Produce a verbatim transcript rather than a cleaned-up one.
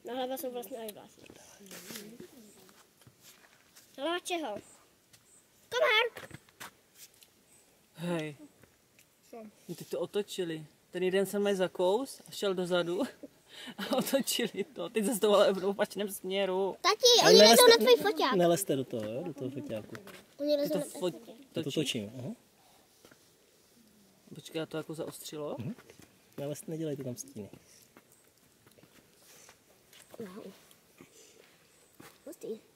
Na hlavě jsou vlastně i vlasy. Hlava čeho? Komár! Hej. My teď to otočili. Ten jeden se mě zakous a šel dozadu a otočili to. Teď zase to ale v opačném směru. Tati, oni lezou na tvůj foťák. Nelezte do toho, jo? Do toho foťáku. Oni lezou to na tvůj fo- foťák. Já to točím. Aha. Počkej, já to jako zaostřilo. Mhm. Nelez, nedělejte tam stíny. Wow. Hustý.